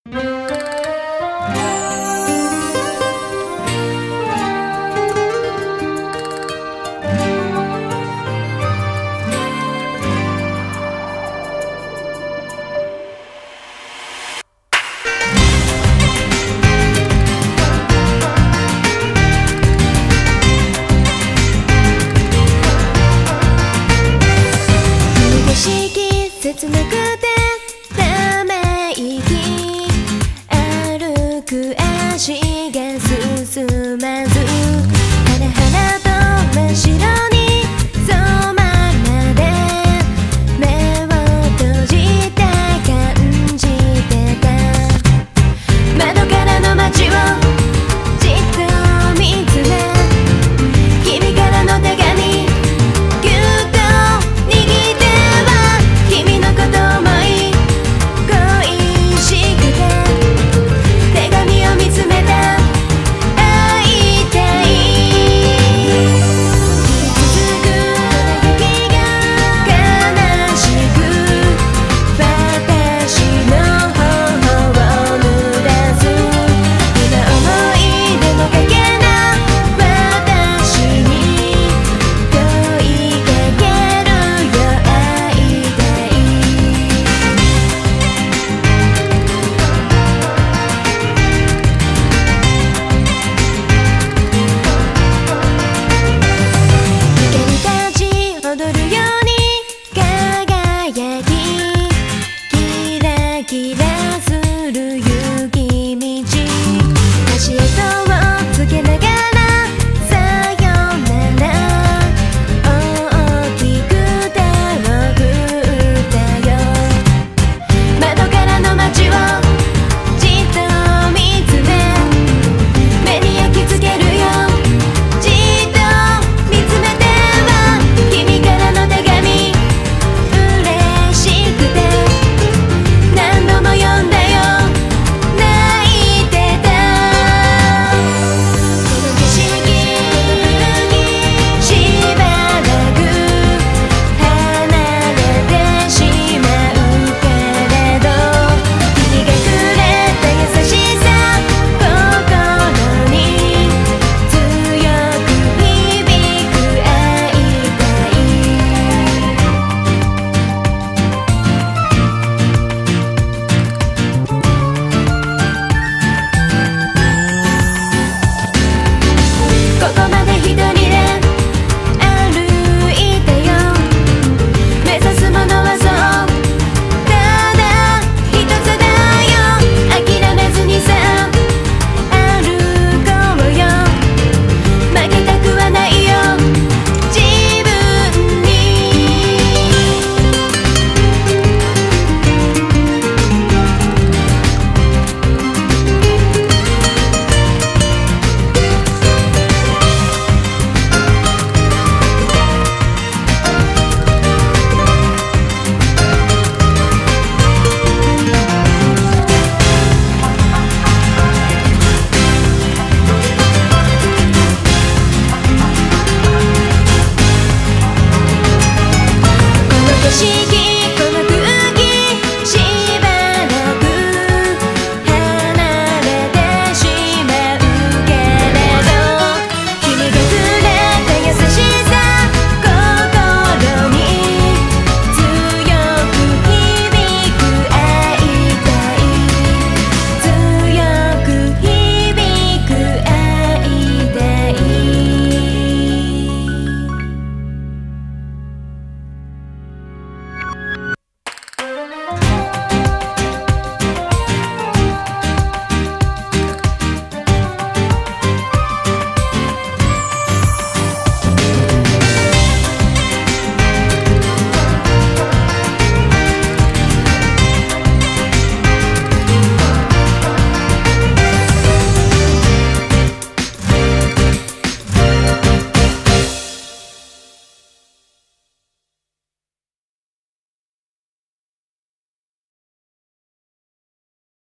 切なくてため息歩く足が進まずハラハラと真っ白に染まるまで目を閉じて感じてた窓からの街をじっと見つめ君からの手紙ぎゅっと握って君のこと思い恋しくて手紙を見つめた会いたい続く嘆きが悲しく私の頬を濡らす今思い出のかけな私に問いかけるよ会いたい光たち踊るように輝きキラキラするよ